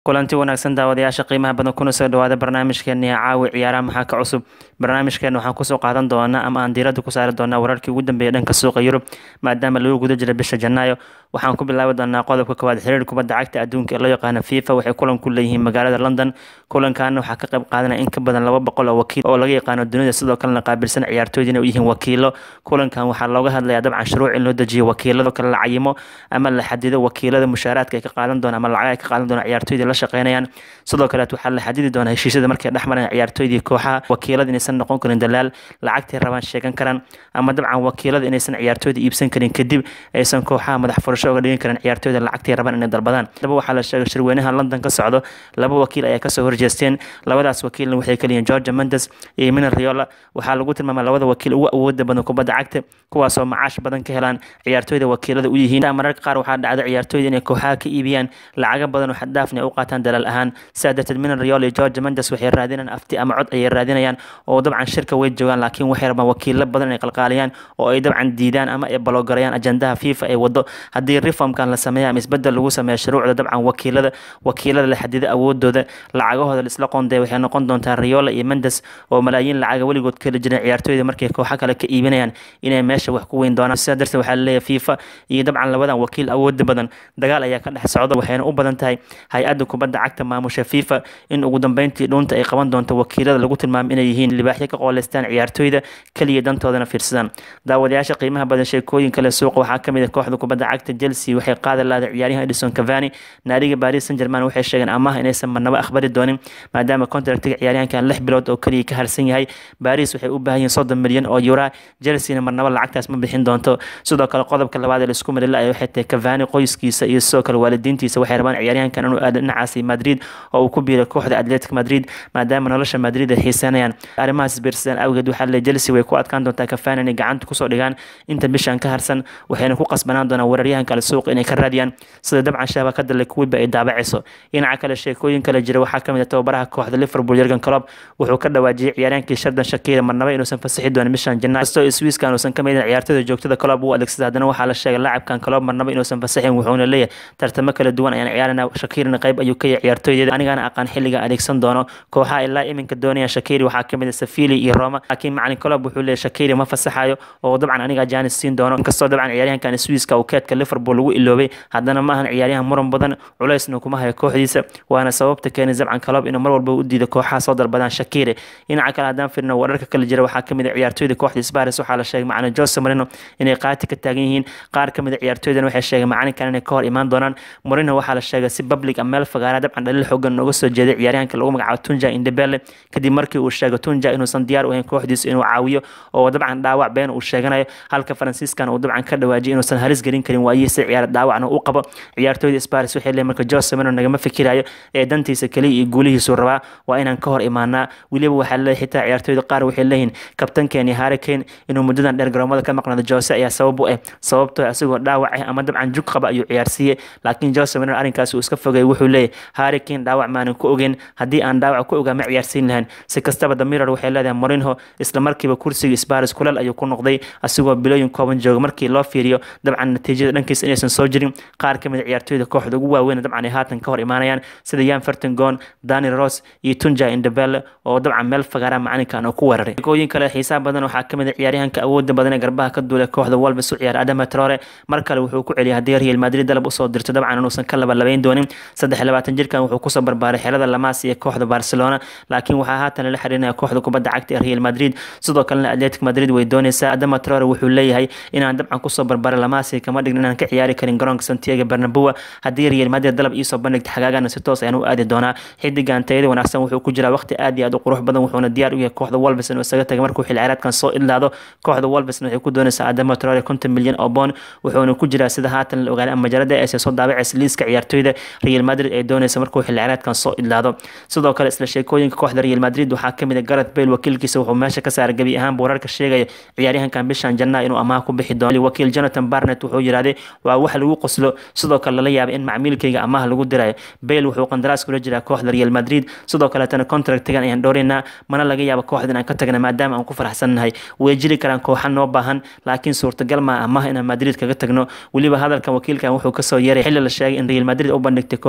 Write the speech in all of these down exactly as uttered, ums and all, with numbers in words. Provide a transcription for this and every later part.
kulanti wanaagsan daawadayaasha qiimaha badan kuna soo dhawaada barnaamijkeena caawi ciyaaraha maxaa ka cusub barnaamijkeena waxaan kusoo qaadan doonaa ama aan diiradda ku saari doonaa wararkii ugu dambeeyay dhanka suuqa Yurub maadaama lagu guda jiro bisha Janaayo waxaan ku bilaabi doonaa qodobka koowaad xiriirka kubadda cagta adduunka ee loo yaqaan FIFA waxay kulan ku leeyihiin magaalada London kulankan waxaa ka qayb qaadanaya in ka badan laba boqol oo wakiil oo laga yaqaan dunida sidoo kalena qaabilsan ciyaartooyda inay u yihiin wakiilo kulankan waxaa looga hadlayaa dabcan shuruuc in loo dejiyo wakiilada kala la cayimo ama la xadido wakiilada mushaaraadka ay ka qaadan doonaan ama lacag ay ka qaadan doonaan ciyaartooyda la shaqeynayaan sidoo kale waxaa la xadidi doonaa heshiisyada markay dhexmaraan ciyaartooydii kooxaha wakiilada inaysan noqon karin dalaal lacagtay rabaan sheegan karaan ama dabcan wakiilada inaysan ciyaartooyda iibsan karin kadib aysan kooxaha madax furasho uga dhigin karin ciyaartooyda lacagtay rabaan inay dalbadaan laba waxaa la sheegay shirweynaha London ka socdo laba wakiil ayaa kasoo horjeesteen labadaas wakiilna waxay kala yihiin Jorge Mendes iyo Mino Raiola waxaa lagu tilmaamay labada wakiil ugu awoodda badan kubadda cagta kuwaas oo macaash badan ka helaan ciyaartooyda wakiilada u yihiin mararka qaar waxaa dhacda ciyaartooyda inay kooxaha ka iibiyaan lacaga badan oo xad dhaafna ay u qaataan dalaal ahaan سادة من الريال جورج مندس وحي رادينان أفتي أما عد أي رادينيان أو طبعا شركة ويد جوان لكن وحي ربا وكيل لبضن قلقاليان أو أي طبعا ديدان أما أي بلوغريان أجندها فيفا أي وضو هدي الريفهم كان لسميها مسبدل لغو سميها شروع ده طبعا وكيل ده وكيل ده لحديد أودو ده لعاقو هذا الإسلاقون ده وحي نقون دون تان ريال أي مندس وملايين لعاقو ولي قد كل جنة عيارتوي ده مركي كو حكا لك إيبينيان إنا ماشا وحكوين دونا السادرس وحي اللي فيفا إي طبعا لبضن وكيل أود بدن دقال أيا كان حسعوده وحي نقو بدن تاي هاي أدو كبدا عكتا ما مشا فيفا in ugu dambeyntii dhuunta ay qaban doonto wakiilada lagu tilmaamay inay yihiin libaaxyo ka qooleystaan ciyaartooyda kaliya dantoodana fiirsadaan daawadayaasha qiimaha badan sheekooyin kale suuqa waxaa kamid ah kooxda kubadda cagta Chelsea waxay qaadan lahayd ciyaaryahan Edison Cavani naadiga Paris Saint-Germain waxay sheegeen amaah inaysan marnaba akhbari doonin maadaama kontraktiga ciyaaryahankan lix bilood oo kaliya ka harsan yahay Paris waxay u baahan yihiin soddon milyan oo euro Chelsea marnaba lacagtaas ma bixin doonto sidoo kale qodobka labaad ee la isku marilay waxay tahay Cavani qoyskiisa iyo sidoo kale waalidiintiisa waxay rabaan ciyaaryahankan inuu aado dhinacaas Madrid oo uu ku biiro kooxda Atletico Madrid maadaama nolosha Madrid ay xiisanayaan arrimahaas birsan awgeed waxa la Chelsea way ku adkaan doontaa Cavani inay gacanta ku soo dhigaan inta bishan ka harsan waxayna ku qasbanaan doonaan weeraryahan kale suuq inay ka raadiyaan sida dabcan shabakada la kuwiba ay daabacayso dhinaca kale sheekooyin kale jira waxaa kamid ah tababaraha kooxda Liverpool Jurgen Klopp wuxuu ka dhawaajiyay ciyaaryahankii Sheridan Shaqiri marnaba inuusan fasaxi doonin bishan Janaayo soo Swiss kan uusan kamid ah ciyaartoyda joogtada Klopp uu adeegsada hadana waxaa la sheegay laacibkan Klopp marnaba inuusan fasaxin wuxuuna leeyahay tartamo kala duwan ayaan ciyaarana Shaqirina qayb ayuu ka yahay ciyaartoyda anigana aqaan xilliga adeegsan doono kooxaha ilaa iminka doonaya Shaqiri waxaa kamid ah Sevilla iyo Roma laakiin macallin Klopp wuxuu leeyahay Shaqiri ma fasaxayo oo dabcan aniga jaanis siin doono inkastoo dabcan ciyaaryahankan Swiss-ka uu keedka Liverpool ugu iloobay haddana ma ahan ciyaaryahan muran badan culaysna kuma hayo kooxdiisa waana sababta keenay dabcan Klopp inuu mar walba u diido kooxaha soo dalbadaan Shaqiri dhinaca kale haddaan fiirno wararka kale jira waxaa kamid ah ciyaartoyda kooxda Spurs waxaa la sheegay macallin Jose Mourinho inay qaati ka taagan yihiin qaar kamid ah ciyaartoydana waxay sheegeen macallinkan inay ka hor imaan doonaan Mourinho waxaa la sheegay si public ama meel fagaara dabcan dhalil xooggan uga soo jeeday ciyaaryahanka lagu magacaabo Tunja Indebele kadib markii uu sheegay Tunja inuusan diyaar u ahayn kooxdiisa inuu caawiyo oo dabcan dhaawac been uu sheeganayo halka Franciscan uu dabcan ka dhawaajiyay inuusan halis gelin karin waayisa ciyaar dhaawacna uu qabo ciyaartoyda Spurs waxay leeyihiin marka Jose Mourinho nagama fikirayo ee dantiisa kaliya iyo guulihiisu rabaa waa inaan ka hor imaanaa waliba waxa la xitaa ciyaartoyda qaar waxay leeyihiin kabtankeeni Harry Kane inuu muddadan dheer garoomada ka maqnaado Jose ayaa sabab u ah sababtoo asagoo dhaawac ah ama dabcan jug qaba ayuu ciyaarsiiyay laakiin Jose Mourinho arrinkaas uu iska fogay wuxuu leeyahay Harry Kane dhaawac maanan ku ogeyn haddii aan dhaawac ku ogaa ma ciyaarsiin lahayn si kastaba The Mirror waxay leedahay Mourinho isla markiiba kursiga Spurs kulal ayuu ku noqday asagoo bilooyin kooban jooga markii loo fiiriyo dabcan natiijada dhankiisa inaysan soo jirin qaar ka mid ah ciyaartoyda kooxda ugu waaweyn dabcan ay haatan ka hor imaanayaan sida Jan Vertonghen Dani Rose iyo Tunja Indebele oo dabcan meel fagaara macalinkan oo ku weeraray kooyin kale xisaab badan waxaa ka mid ah ciyaaryahanka awoodda badan ee garbaha ka duulay kooxda Wolves u ciyaar Adama Traore mar kale wuxuu ku celiyay hadii Real Madrid dalab u soo dirto dabcan inuusan ka laba labayn doonin saddex iyo labaatan jirkan wuxuu ku soo barbaaray xirada Lamas iyo kooxda Barcelona laakiin waxaa haatan la xiriirinayaa kooxda kubadda cagta ee Real Madrid sidoo kalena Atletico Madrid way doonaysaa Adama Traore wuxuu leeyahay inaan dabcan ku soo barbaaray Lamas kama dhigin inaan ka ciyaari karin garoonka Santiago Bernabeu hadii Real Madrid dalab ii soo bandhigto xagaagana si toos ah u aadi doonaa xidigan tayada wanaagsan wuxuu ku jiraa waqti aad iyo aad u qurux badan wuxuuna diyaar u yahay kooxda Wolves inuu isaga tago markuu xil ciyaareedkan soo idlaado kooxda Wolves waxay ku doonaysaa Adama Traore konton milyan oo pound wuxuuna ku jiraa sida haatan la ogaaday ama majalada ay soo daabacaysa liiska ciyaartoyda Real Madrid ay doonaysa markuu xil ciyaareedkan soo idlaado sidoo kale isla sheekooyinka kooxda Real Madrid waxaa kamid ah Gareth Bale wakiilkiisa wuxuu meesha ka saaray gabi ahaan wararka sheegaya ciyaaryahankan bishan Janaayo inuu amaah ku bixi doono wakiil Jonathan Barnett wuxuu yiraahday waa wax lagu qoslo sidoo kale la yaabay in macmiilkayga amaah lagu diray Bale wuxuu qandaraas kula jiraa kooxda Real Madrid sidoo kale tan contractigan ayaan doorinaa mana laga yaabo kooxdan aan ka tagna maadaama aan ku faraxsanahay way jiri karaan kooxan noo baahan laakiin suurtagal ma amaah in Madrid kaga tagno waliba hadalkan wakiilkan wuxuu ka soo yeeray xilli la sheegay in Real Madrid u bandhigtay kooxaha Man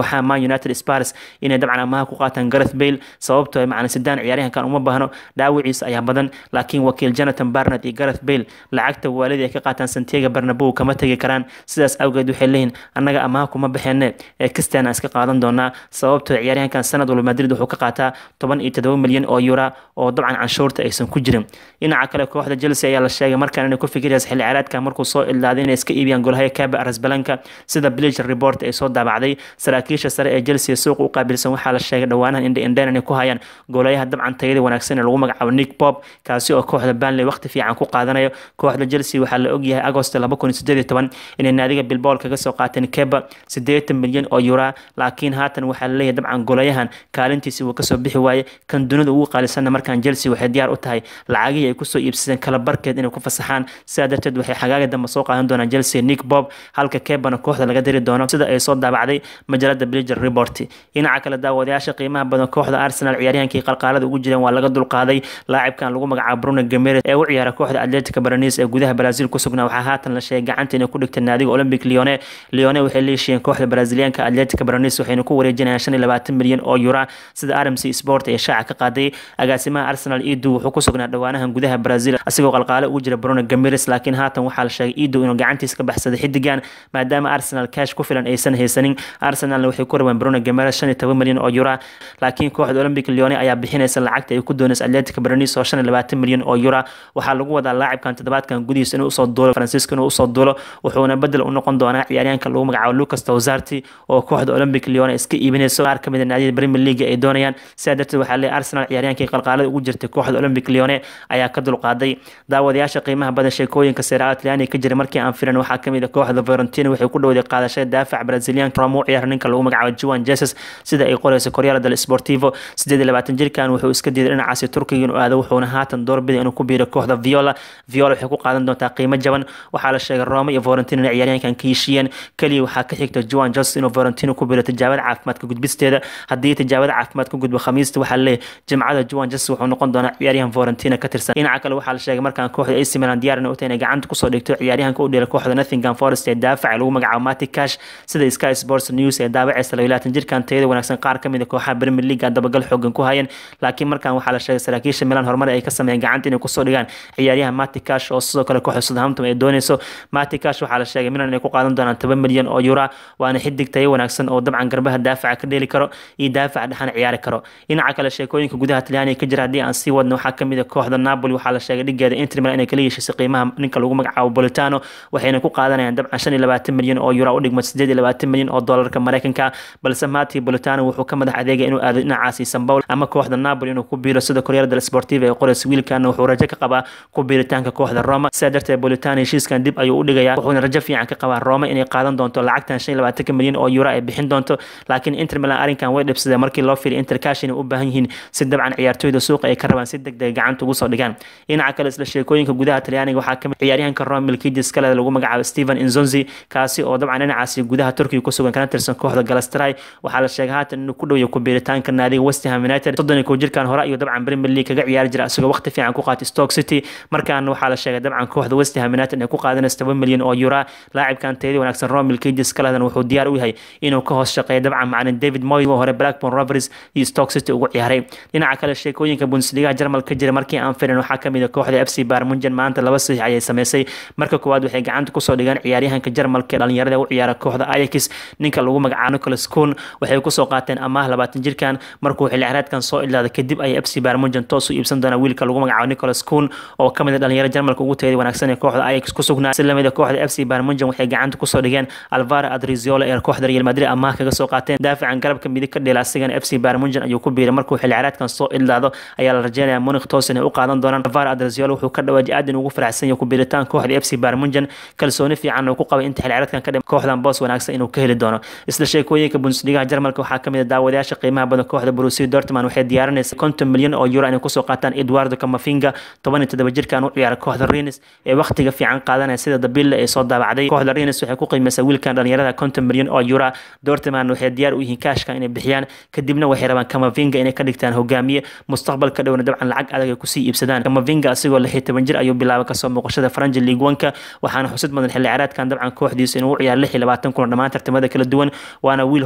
Man United Spurs inay dabcan amaah ku qaataan Gareth Bale sababtoo macna sidaan ciyaaryahankan uma baahno dhaawiciisa ayaa badan laakiin wakiil Jonathan Barnett iyo Gareth Bale lacagta waalidii ay ka qaataan Santiago Bernabeu kama tagi karaan sidaas awgeed waxay leeyihiin annaga amaah kuma baxeene ee Cristiano iska qaadan doonaa sababtoo ciyaaryahankan sanad walba Madrid wuxuu ka qaataa toban iyo todoba milyan oo euro oo dabcan canshuurta aysan ku jirin dhinaca kale kooxda Chelsea ayaa la sheegay markaan inay ku fikirayso xilli ciyaareedka markuu soo ilaaday inay iska iibiyaan golhaye Kabe Arrizabalaga sida Bleacher Report ay soo daabacday saraakiisha sare ee Chelsea suuq u qaabilsan waxaa la sheegay dhawaanahan in indhayn inay ku hayaan golayaha dabcan tayada wanaagsan ee lagu magacaabo Nick Pope kaasi oo kooxda Burnley waqti fiican ku qaadanayo kooxda Chelsea waxaa la og yahay Agosto laba kun iyo siddeed iyo toban inay naadiga Bilbao kaga soo qaateen Kabe siddeetan milyan oo euro laakiin haatan waxaa la leeyahay dabcan golayahan kaalintiisa uu ka soo bixi waayay kan dunida ugu qaalisan markaan Chelsea waxay diyaar u tahay lacagii ay ku soo iibsadeen kala barkeed inay ku fasaxaan sidaa darteed waxay xagaaga dambe soo qaadan doonaan Chelsea Nick Pope halka Kabana kooxda laga diri doono sida ay soo daabacday majalada Bleacher Report dhinaca kale daawadayaasha qiimaha badan kooxda Arsenal ciyaaryahankii qalqaalada ugu jireen waa laga dulqaaday laacibkan lagu magacaabo Bruno Guimaraes ee u ciyaara kooxda Atletico Paranaense ee gudaha Brazil ku sugnaa waxaa haatan la sheegay gacanta inay ku dhigtay naadiga Olympique Lyon Lyon waxay leeshiyeen kooxda Brazilianka Atletico Paranaense waxayna ku wareejinayaan shan iyo labaatan milyan oo euro sida R M C Sport ee shaaca ka qaaday agaasimaha Arsenal Edu wuxuu ku sugnaa dhawaanahan gudaha Brazil asigoo qalqaale ugu jira Bruno Guimaraes laakiin haatan waxaa la sheegay Edu inuu gacantiisa ka baxsaday xidigan maadaama Arsenal cash ku filan aysan haysanin Arsenal waxay ku rabaan Bruno Guimaraes shan iyo toban milyan oo euro laakiin kooxda Olympique Lyon ayaa bixinaysa lacagta ay ku doonayso Atletico Paranaense oo shan iyo labaatan milyan oo euro waxaa lagu wadaa laacibkan toddobaadkan gudihiisa inuu soo duulo Francisco inuu soo duulo wuxuuna bedel u noqon doonaa ciyaaryahanka lagu magacaabo Lucas Touzarti oo kooxda Olympique Lyon iska iibinayso qaar kamid ah naadiyada Premier League ay doonayaan sidaa darteed waxaa leeyahay Arsenal ciyaaryahankii qalqaalada ugu jirtay kooxda Olympique Lyon ayaa ka dulqaaday daawadayaasha qiimaha badan sheekooyinka Serie A Talyaaniga ka jira markii aan filan waxaa kamid ah kooxda Fiorentina waxay ku dhawday qaadashada daafac Brazilian Ramo ciyaar ninka lagu magacaabo Juan Jesus sida ay qorayso Corriere dello Sportivo siddeed iyo labaatan jirkan wuxuu iska diiday dhinacaasi Turkiga inuu aado wuxuuna haatan doorbiday inuu ku biiro kooxda Viola Viola waxay ku qaadan doontaa qiimo jaban waxaa la sheegay Roma iyo Fiorentina inay ciyaaryahankan ka heshiiyeen kaliya waxaa ka xigta Juan Jesus inuu Fiorentina ku biiro tijaabada caafimaadka gudbisteeda haddii tijaabada caafimaad ku gudbo Khamiista waxaa la leeyahay Jimcada Juan Jesus wuxuu noqon doonaa ciyaaryahan Fiorentina ka tirsan dhinaca kale waxaa la sheegay markaan kooxda A C Milan diyaar u tahay inay gacanta ku soo dhigto ciyaaryahanka u dheela kooxda Nottingham Forest ee daafaca lagu magacaabo Matty Cash sida Sky Sports News ee daabacaysa labaatan jirkan tayada wanaagsan qaar kamid ah kooxaha Premier League dabagal xooggan ku hayeen laakiin markaan waxaa la sheegay saraakiisha Milan horumar ay ka sameeyeen gacanta inay ku soo dhigaan ciyaaryahan Matty Cash oo sidoo kale kooxda Southampton ay doonayso Matty Cash waxaa la sheegay Milan inay ku qaadan doonaan toban milyan oo euro waana xidig tayo wanaagsan oo dabcan garbaha daafaca ka dheeli karo iyo daafaca dhaxan ciyaari karo dhinaca kale sheekooyinka gudaha Talyaaniga ka jira haddii aan sii wadno waxaa kamid ah kooxda Napoli waxaa la sheegay dhigeeda Inter Milan inay kala yeeshay qiimaha ninka lagu magacaabo Politano waxayna ku qaadanayaan dabcan shan iyo labaatan milyan oo euro u dhigma siddeed iyo labaatan milyan oo dollarka Mareykanka balse Matteo Politano wuxuu ka madax adeegay inuu aado dhinacaasi San Paulo ama kooxda Napoli inuu ku biiro sida Corriere dello Sportivo ee qorayso wiilkan wuxuu rajo ka qabaa ku biiritaanka kooxda Roma sidaa darteed Politano heshiiskan dib ayuu u dhigayaa wuxuuna rajo fiican ka qabaa Roma inay qaadan doonto lacagtan shan iyo labaatan milyan oo euro ay bixin doonto laakiin Inter Milan arrinkan way dhibsadeen markii loo fiiriyo Inter cash inay u baahan yihiin si dabcan ciyaartooyda suuqa ay ka rabaan si degdeg gacanta ugu soo dhigaan dhinaca kale isla sheekooyinka gudaha Talyaaniga waxaa kamid ciyaaryahanka Roma Milkidis kale lagu magacaabo Steven Inzonzi kaasi oo dabcan dhinacaasi gudaha Turkiga ku sugan kana tirsan kooxda Galatasaray waxaa la sheegay haatan inuu ku dhaweeyo ku biiritaanka naadiga West Ham United soddon iyo kow jirkan hore iyo dabcan Premier League kaga ciyaari jira asagoo waqti fiican ku qaatay Stoke City markaan waxaa la sheegay dabcan kooxda West Ham United ay ku qaadanayso toban milyan oo euro laacibkan tayada wanaagsan Roma Milkidis kale wuxuu diyaar u yahay inuu ka hoos shaqeeyo dabcan macallin David Moyes oo hore Blackburn Rovers iyo Stoke City ugu ciyaaray dhinaca kale sheekooyinka Bundesliga Jarmalka jira markii aan filan waxaa kamid ah kooxda F C Bayern Munchen maanta laba saxiix ayay sameysay marka koowaad waxay gacanta ku soo dhigaan ciyaaryahanka Jarmalka dhalinyarada u ciyaara kooxda Ajax ninka lagu magacaabo Nicolas Kuhn waxay ku soo qaateen amaah labaatan jirkan markuu xilli ciyaareedkan soo ilaaday kadib ay F C Bayern Munchen toos u iibsan doona wiilka lagu magacaabo Nicolas Kuhn oo kamid ah dhalinyarada Jarmalka ugu tayada wanaagsan ee kooxda Ajax ku sugnaa si lamid ah kooxda F C Bayern Munchen waxay gacanta ku soo dhigeen Alvaro Adriozola ee kooxda Real Madrid amaah kaga soo qaateen daafacan garabka midig ka dheela asigana F C Bayern Munchen ayuu ku biiray markuu xilli ciyaareedkan soo ilaado ayaa la rajeynayaa Munich toos inay u qaadan doonaan Alvaro Adriozola wuxuu ka dhawaajay aad inuu ugu faraxsan yahay ku biiritaan kooxda F C Bayern Munchen kalsooni fiican oo ku qabay inta xilli ciyaareedkan ka dhim kooxdan boos wanaagsan inuu ka heli doono isla sheekooyinka Bundesliga Jarmalka waxaa kamid ah daawadayaasha qiimaha badan kooxda Borussia Dortmund waxay diyaarinaysaa konton milyan oo euro inay ku soo qaataan Eduardo Camavinga toban iyo toddoba jirkan u ciyaara kooxda Rennes ee waqtiga fiican qaadanaya sida Dabille ay soo daabacday kooxda Rennes waxay ku qiimaysaa wiilkan dhalinyarada konton milyan oo euro Dortmund waxay diyaar u yihiin kaashka inay bixiyaan kadibna waxay rabaan Camavinga inay ka dhigtaan hogaamiye mustaqbalka dhowna dabcan lacag adag ay ku sii iibsadaan Camavinga asigoo lix iyo toban jir ayuu bilaabay ka soo muuqashada French League one-ka waxaana xusid mudan xilli ciyaareedkan dabcan kooxdiisa inuu u ciyaar lix iyo labaatan kulan dhammaan tartamada kala duwan waana wiil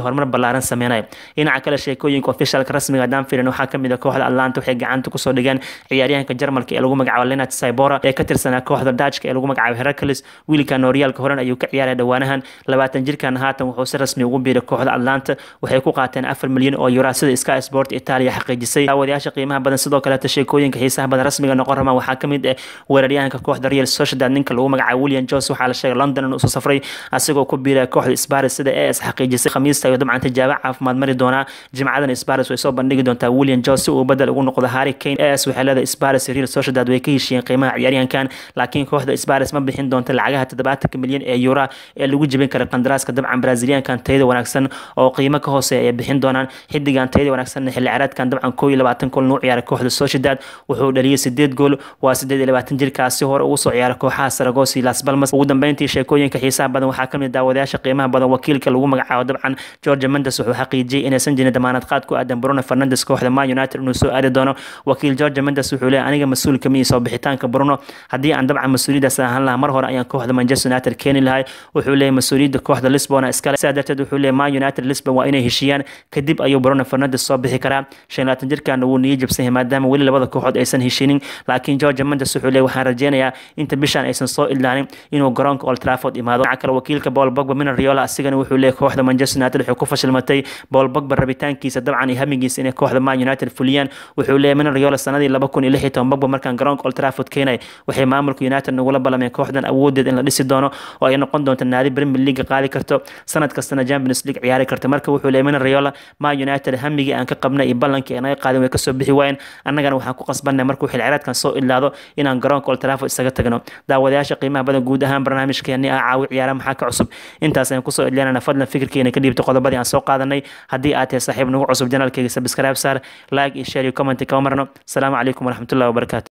horumar ballaaran sameynaya dhinaca kale sheekooyinka officialka rasmiga haddaan fiirin waxaa kamid ah kooxda Atlanta waxay gacanta kusoo dhigeen ciyaaryahanka Jarmalka ee lagu magacaabo Leonard Sibora ee ka tirsanaa kooxda Dutchka ee lagu magacaabo Heracles wiilkan horyaalka horan ayuu ka ciyaaray dhawaanahan labaatan jirkan haatan wuxuu si rasmi ugu biiray kooxda Atlanta waxay ku qaateen afar milyan oo euro sida Sky Sport Italia xaqiijisay daawadayaasha qiimaha badan sidoo kale sheekooyinka xiisaha badan rasmiga noqon rama waxaa kamid ah weeraryahanka kooxda Real Sociedad ninka lagu magacaabo William Jose waxaa la sheegay London inuu soo safray asagoo ku biiray kooxda Spurs sida A S xaqiijisay khamiista iyo dabcan tijaabo caafimaad mari doona jimcadan Spurs way soo bandhigi doontaa William Jose oo badal ugu noqdo Harry Kane A S waxay leedahay Spurs Real Sociedad way ka heshiiyeen qiimaha ciyaaryahankan laakiin kooxda Spurs ma bixin doonto lacagaha toddobaatan milyan ee euro ee lagu jibin karo qandaraaska dabcan Braziliankan tayada wanaagsan oo qiimo ka hooseeya ay bixin doonaan xidigan tayada wanaagsan xilli ciyaareedkan dabcan koob iyo labaatan gool noo ciyaaray kooxda Sociedad wuxuu dhaliyay sideed gool waa sideed iyo labaatan jirkaasi hore ugu soo ciyaaray kooxaha Saragossa iyo Las Palmas ugu dambeyntii sheekooyinka xiisaha badan waxaa kamid daawadayaasha qiimaha badan wakiilka lagu magacaabo dabcan Jorge Mendes wuxuu xaqiijiyay inaysan jirin damaanad qaad ku aadan Bruno Fernandes kooxda Man United inuu soo aadi doono wakiil Jorge Mendes wuxuu leeyahay aniga mas'uul kama soo bixitaanka Bruno haddii aan dabcan mas'uuliyadaas ahaan lahaa mar hore ayaan kooxda Manchester United keeni lahay wuxuu leeyahay mas'uuliyadda kooxda Lisbon iskale sidaa darteed wuxuu leeyahay Man United Lisbon waa inay heshiiyaan kadib ayuu Bruno Fernandes soo bixi karaa shan iyo labaatan jirkan uu niyad jabsan maadaama weli labada kooxood aysan heshiinin laakiin Jorge Mendes wuxuu leeyahay waxaan rajeynayaa inta bishan aysan soo ilaalin inuu garoonka Old Trafford imaado kale wakiilka Paul Pogba min Riola asigana wuxuu leeyahay kooxda Manchester United wuxuu ku fashilmatay Paul Pogba rabitaankiisa dabcan iyo hamigiisa inay kooxda Man United fuliyaan wuxuu leeyahay min Riola sanadii laba kun iyo lix iyo toban Pogba markaan garoonka Old Trafford keenay waxay maamulka United nagula ballameen kooxdan awoodeed in la dhisi doono oo ay noqon doonto naadi Premier League qaadi karto sanad kastana Champions League ciyaari karto marka wuxuu leeyahay min Riola Man United hamigii aan ka qabnay iyo ballankii ay qaadeen way ka soo bixi waayeen annagana waxaan ku qasbanay markuu xil ciyaareedkan soo ilaado inaan garoonka Old Trafford isaga tagno daawadayaasha qiimaha badan guud ahaan barnaamijkeeni ah caawi ciyaaraha maxaa ka cusub intaas ayaan ku soo ilaalinayna fadlan fikirkeena ka dhiibto qodobadii aan soo qaadanay haddii aad tahay saaxiib nagu cusub channelkayga subscribe saar like iyo share iyo comment ka marno assalamu calaykum waraxmatullaahi wabarakaatu